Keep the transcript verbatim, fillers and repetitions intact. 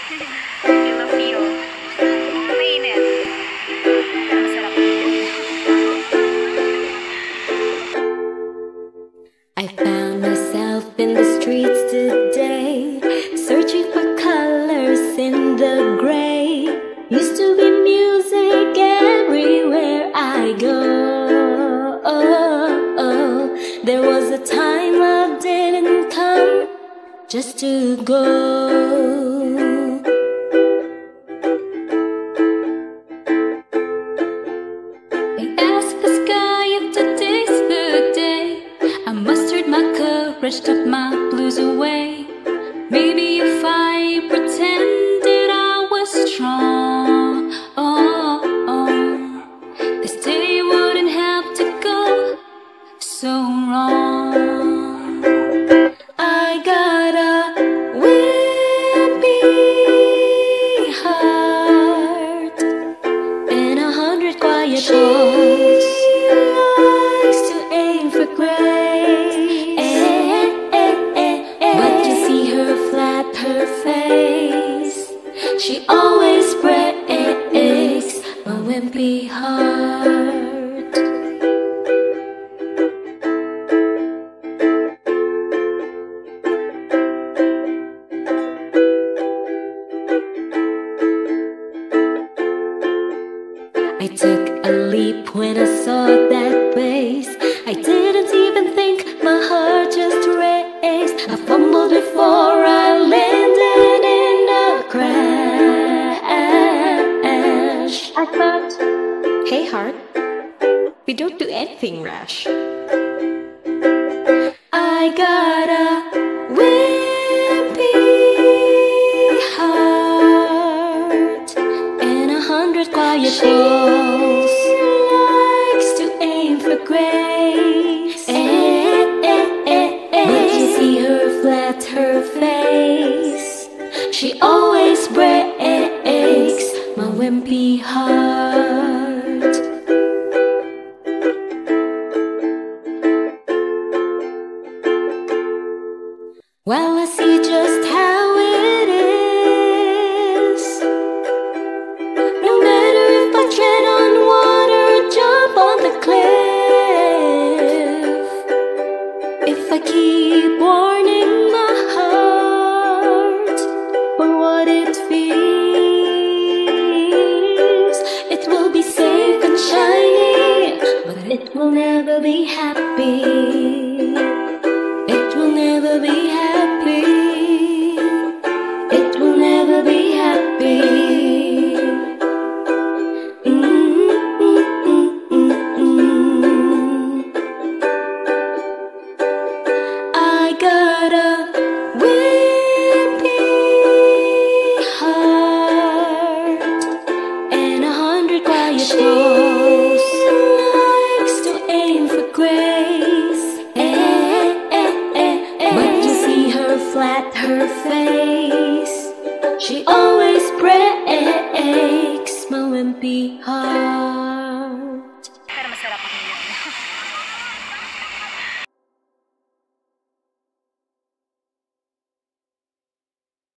I love you. Mainit. Ang sarap. I found myself in the streets today, searching for colors in the gray. Used to be music everywhere I go. Oh, oh. There was a time I didn't come just to go. I asked the sky if today's the day. I mustered my courage, took my blues away. Maybe if I pretended I was strong, oh, oh, this day wouldn't have to go so wrong. I got a wimpy heart and a hundred quiet balls. Likes to aim for grace, eh, eh, eh, eh. But you see her flat, her face. She always breaks my wimpy heart. I took a leap when I saw that face. I didn't even think, my heart just raced. I fumbled before I landed in a crash. I thought, hey heart, we don't do anything rash. I got a wimpy heart and a hundred quiet balls. Likes to aim for grace, eh, eh, eh, eh. But you see her flat, her face. She always breaks my wimpy heart. Well, I see just how it is. No matter if I tread on water or jump on the cliff, if I keep warning my heart for what it feels, it will be safe and shiny, but it will never be happy. It will never be happy. It will never be happy. Mm, mm, mm, mm, mm. I got a wimpy heart and a hundred quiet balls. Likes to aim for grace, eh, eh, eh, eh. But you see her flat, her face. She always breaks my wimpy heart.